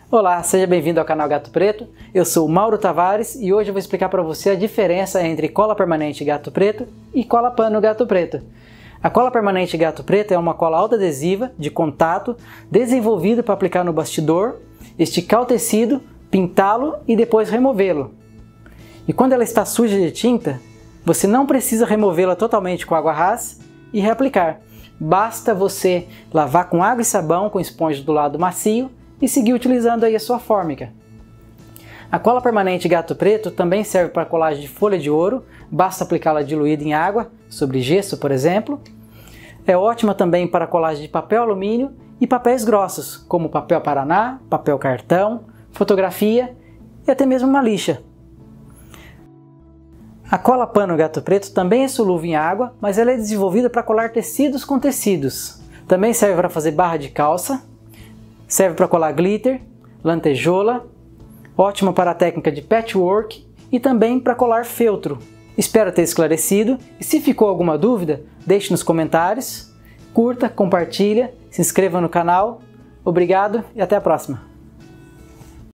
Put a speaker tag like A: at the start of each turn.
A: Olá, seja bem-vindo ao canal Gato Preto. Eu sou o Mauro Tavares e hoje eu vou explicar para você a diferença entre cola permanente Gato Preto e cola pano Gato Preto. A cola permanente Gato Preto é uma cola autoadesiva de contato desenvolvida para aplicar no bastidor, esticar o tecido, pintá-lo e depois removê-lo. E quando ela está suja de tinta, você não precisa removê-la totalmente com água rasa e reaplicar. Basta você lavar com água e sabão com esponja do lado macio e seguir utilizando aí a sua fórmica. A cola permanente Gato Preto também serve para colagem de folha de ouro, basta aplicá-la diluída em água, sobre gesso, por exemplo. É ótima também para colagem de papel alumínio e papéis grossos, como papel paraná, papel cartão, fotografia e até mesmo uma lixa. A cola pano Gato Preto também é solúvel em água, mas ela é desenvolvida para colar tecidos com tecidos. Também serve para fazer barra de calça, serve para colar glitter, lantejola, ótima para a técnica de patchwork e também para colar feltro. Espero ter esclarecido e se ficou alguma dúvida, deixe nos comentários, curta, compartilha, se inscreva no canal. Obrigado e até a próxima!